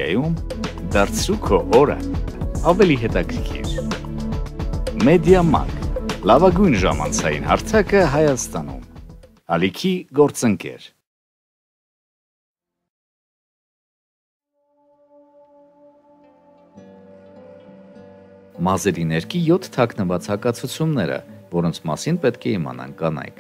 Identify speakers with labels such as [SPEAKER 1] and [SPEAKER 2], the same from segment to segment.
[SPEAKER 1] մեդիայում դարձրու քո օրը ավելի հետաքրքիր։ Մեդիամարկ, լավագույն ժամանցային հարթակը Հայաստանում։ Ալիքի գործընկեր։ Մազերի ներքի 7 թաքնված հակացությունները, որոնց մասին պետք է իմանան կանայք։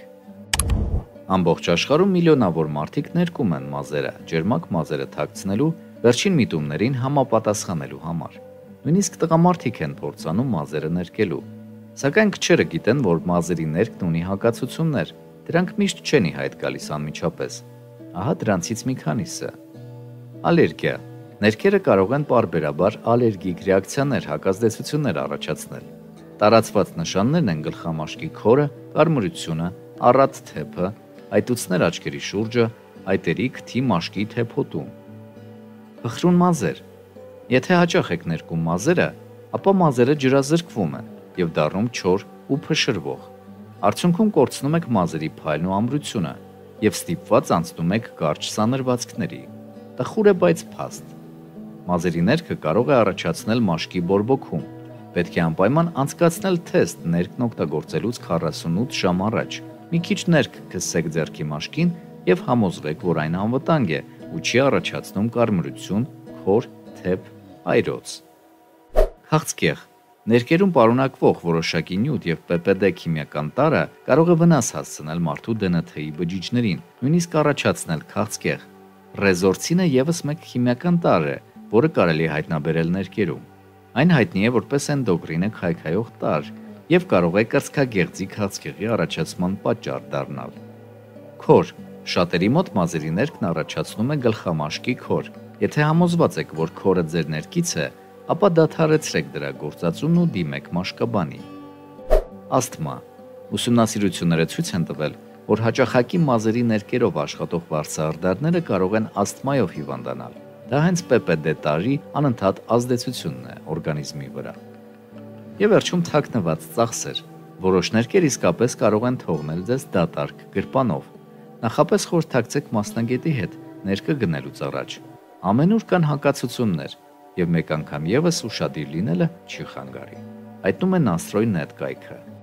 [SPEAKER 1] Ամբողջ աշխարհում միլիոնավոր մարդիկ ներկում են մազերը, ջերմակ մազերը թաքցնելու, վերջին միտումներին համապատասխանելու համար։ Նույնիսկ տղամարդիկ են փորձանում մազերը ներկելու։ Սակայն քչերը գիտեն, որ մազերի ներքն ունի հակացություններ, դրանք միշտ չեն ի հայտ գալիս անմիջապես։ Ահա դրանցից մի քանիսը։ Ալերգիա։ Ներքերը կարող են պարբերաբար ալերգիկ ռեակցիաներ, հակազդեցություններ առաջացնել։ Տարածված նշաններն են գլխամաշկի քորը, կարմրությունը, առատ թեփը, այտուցներ աչքերի շուրջը, այտերի, քթի, մաշկի թեփոտում։ Փխրուն մազեր։ Եթե հաճախ եք ներկում մազերը, ապա մազերը ջրազրկվում են եւ դառնում չոր ու փշրվող։ Արդյունքում կորցնում եք մազերի փայլն ու ամրությունը եւ ստիպված անցնում եք կարճ սանրվածքների։ Տխուր է, բայց փաստ։ Մազերի ներքը կարող է առաջացնել մաշկի բորբոքում։ Պետք է անպայման անցկացնել թեստ ներքն օգտագործելուց 48 ժամ առաջ։ Մի քիչ ներք քսեք ձեռքի մաշկին եւ համոզվեք, որ այն անվտանգ է ու չի առաջացնում կարմրություն, քոր, թեփ, այրոց։ Քաղցկեղ։ Ներկերում պարունակվող որոշակի նյութ եւ PPD քիմիական տարրը կարող է վնաս հասցնել մարդու DNT-ի բջիջներին, նույնիսկ առաջացնել քաղցկեղ։ Ռեզորցինը եւս մեկ քիմիական տարր է, որը կարելի է հայտնաբերել ներկերում։ Այն հայտնի է որպես էնդոկրինը քայքայող տարր եւ կարող է կրծքագեղձի քաղցկեղի առաջացման պատճառ դառնալ։ Քոր։ Շատերի մոտ մազերի ներքն առաջացնում է գլխամաշկի քոր։ Եթե համոզված եք, որ քորը ձեր ներքից է, ապա դադարեցրեք դրա գործածումն ու դիմեք մաշկաբանի։ Ասթմա։ Ուսումնասիրությունները ցույց են տվել, որ հաճախակի մազերի ներկերով աշխատող վարսահարդարները կարող են ասթմայով հիվանդանալ։ Դա հենց PPD տարրի անընդհատ ազդեցությունն է օրգանիզմի վրա։ Եվ վերջում թաքնված ծախսեր։ Որոշ ներկեր իսկապես կարող են թողնել ձեզ դատարկ գրպանով։ Նախապես խորհրդակցեք մասնագետի հետ ներկը գնելուց առաջ։ Ամենուր կան հակացություններ, եւ մեկ անգամ եւս ուշադիր լինելը չի խանգարի։ Հայտնում է Nastroy.net կայքը։